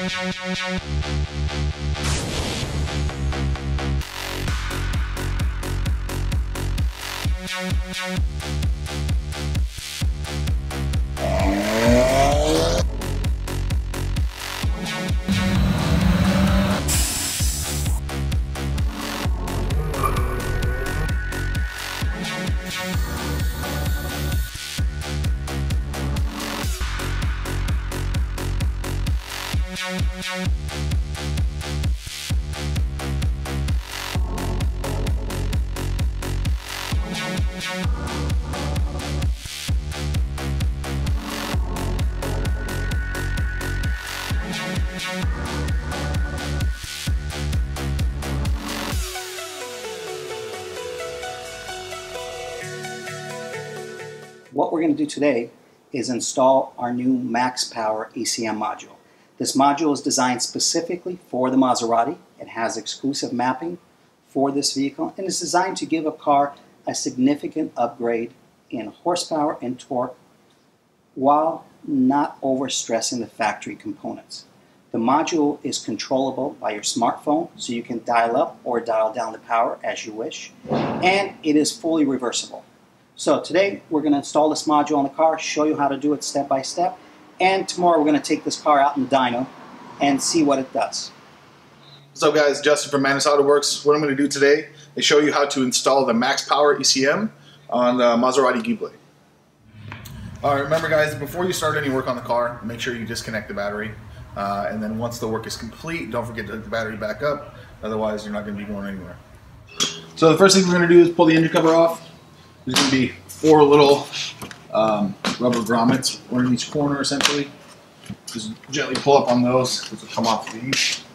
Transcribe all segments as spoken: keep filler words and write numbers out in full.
What we're going to do today is install our new MAXPower E C M module. This module is designed specifically for the Maserati. It has exclusive mapping for this vehicle and is designed to give a car a significant upgrade in horsepower and torque while not overstressing the factory components. The module is controllable by your smartphone, so you can dial up or dial down the power as you wish, and it is fully reversible. So today we're going to install this module on the car, show you how to do it step by step, and tomorrow we're going to take this car out in dyno and see what it does. What's up guys, Justin from Autoworks. What I'm going to do today is show you how to install the MAXPower E C M on the Maserati Ghibli. Alright, remember guys, before you start any work on the car, make sure you disconnect the battery. Uh, and then once the work is complete, don't forget to hook the battery back up, otherwise you're not going to be going anywhere. So the first thing we're going to do is pull the engine cover off. There's going to be four little um, rubber grommets, one in each corner essentially. Just gently pull up on those, which will come off these.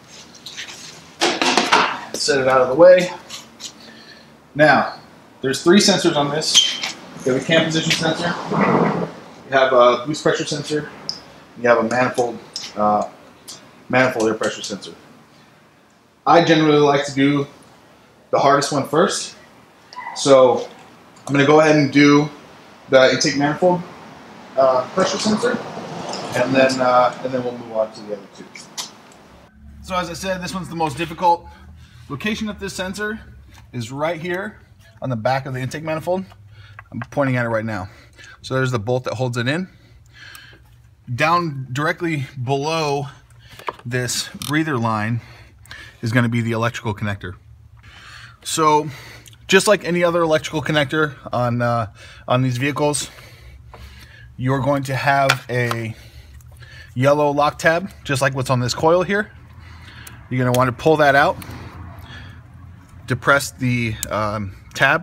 Set it out of the way. Now, there's three sensors on this. You have a cam position sensor, you have a boost pressure sensor, you have a manifold uh, manifold air pressure sensor. I generally like to do the hardest one first, so I'm going to go ahead and do the intake manifold uh, pressure sensor, and then uh, and then we'll move on to the other two. So as I said, this one's the most difficult. Location of this sensor is right here on the back of the intake manifold. I'm pointing at it right now. So there's the bolt that holds it in. Down directly below this breather line is going to be the electrical connector. So just like any other electrical connector on uh, on these vehicles, you're going to have a yellow lock tab, just like what's on this coil here. You're going to want to pull that out, depress the um, tab,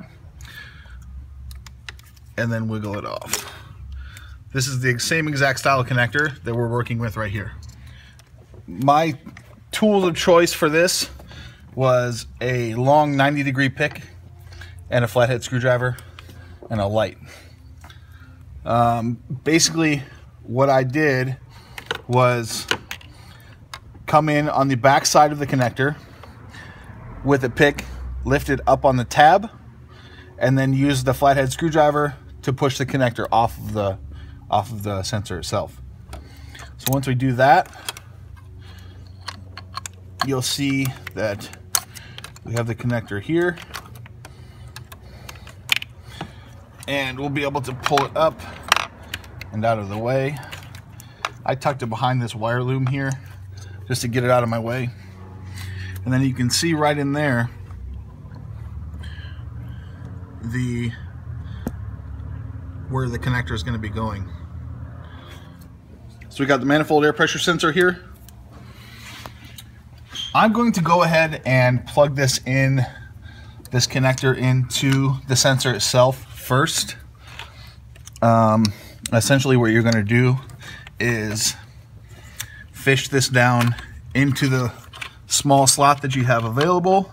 and then wiggle it off. This is the same exact style of connector that we're working with right here. My tool of choice for this was a long ninety degree pick and a flathead screwdriver and a light. Um, basically what I did was come in on the back side of the connector with a pick, lift it up on the tab, and then use the flathead screwdriver to push the connector off of the off of the sensor itself. So once we do that, you'll see that we have the connector here, and we'll be able to pull it up and out of the way. I tucked it behind this wire loom here just to get it out of my way, and then you can see right in there the where the connector is going to be going. So we got the manifold air pressure sensor here. I'm going to go ahead and plug this in, this connector into the sensor itself first. Um, essentially what you're going to do is fish this down into the small slot that you have available,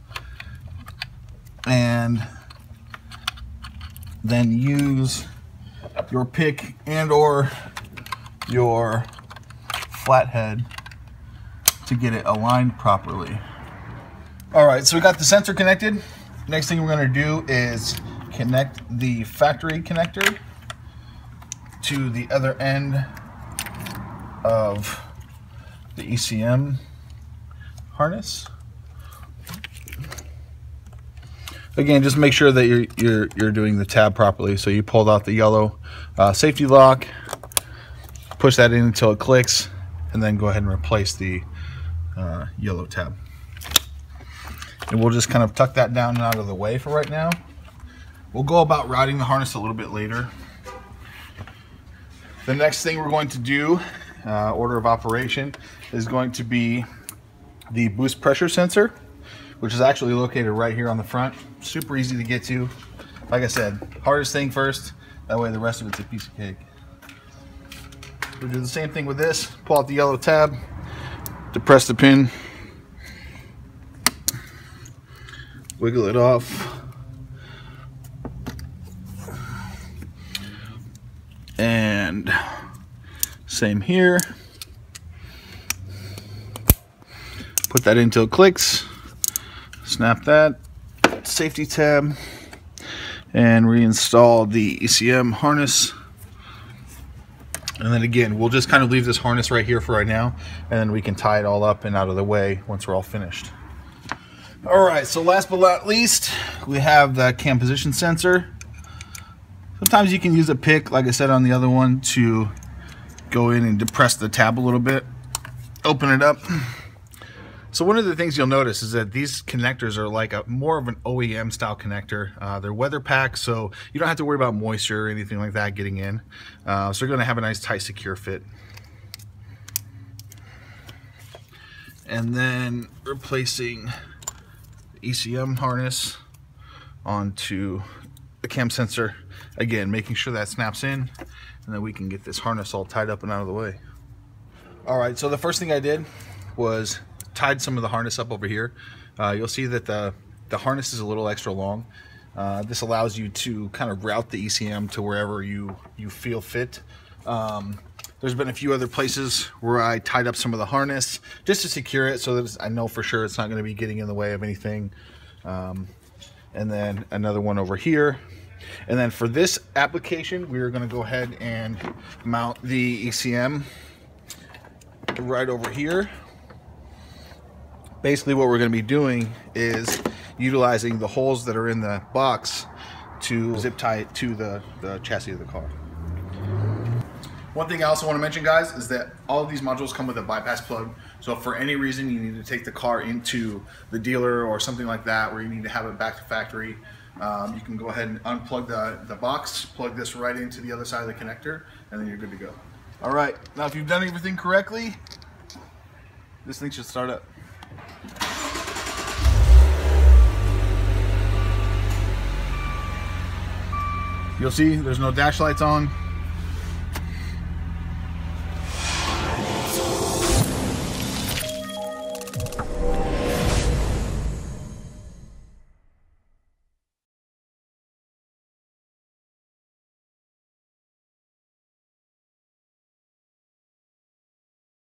and then use your pick and or your flathead to get it aligned properly. Alright, so we got the sensor connected. Next thing we're going to do is connect the factory connector to the other end of the E C M harness. Again, just make sure that you're you're you're doing the tab properly. So you pulled out the yellow uh, safety lock, push that in until it clicks, and then go ahead and replace the uh, yellow tab. And we'll just kind of tuck that down and out of the way for right now. We'll go about routing the harness a little bit later. The next thing we're going to do, uh, order of operation, is going to be the boost pressure sensor, which is actually located right here on the front. Super easy to get to. Like I said, hardest thing first, that way the rest of it's a piece of cake. We'll do the same thing with this. Pull out the yellow tab, depress the pin, wiggle it off, and same here. Put that in until it clicks. Snap that, safety tab, and reinstall the E C M harness. And then again, we'll just kind of leave this harness right here for right now, and then we can tie it all up and out of the way once we're all finished. All right, so last but not least, we have the cam position sensor. Sometimes you can use a pick, like I said on the other one, to go in and depress the tab a little bit, open it up. So one of the things you'll notice is that these connectors are like a more of an O E M style connector. Uh, they're weather packed, so you don't have to worry about moisture or anything like that getting in. Uh, so you're going to have a nice, tight, secure fit. And then replacing the E C M harness onto the cam sensor. Again, making sure that snaps in, and then we can get this harness all tied up and out of the way. All right, so the first thing I did was tied some of the harness up over here. Uh, you'll see that the, the harness is a little extra long. Uh, this allows you to kind of route the E C M to wherever you, you feel fit. Um, there's been a few other places where I tied up some of the harness just to secure it so that it's, I know for sure it's not going to be getting in the way of anything. Um, and then another one over here. And then for this application, we're going to go ahead and mount the E C M right over here. Basically what we're going to be doing is utilizing the holes that are in the box to zip tie it to the, the chassis of the car. One thing I also want to mention, guys, is that all of these modules come with a bypass plug. So if for any reason you need to take the car into the dealer or something like that, where you need to have it back to factory, um, you can go ahead and unplug the, the box, plug this right into the other side of the connector, and then you're good to go. All right, now if you've done everything correctly, this thing should start up. You'll see there's no dash lights on.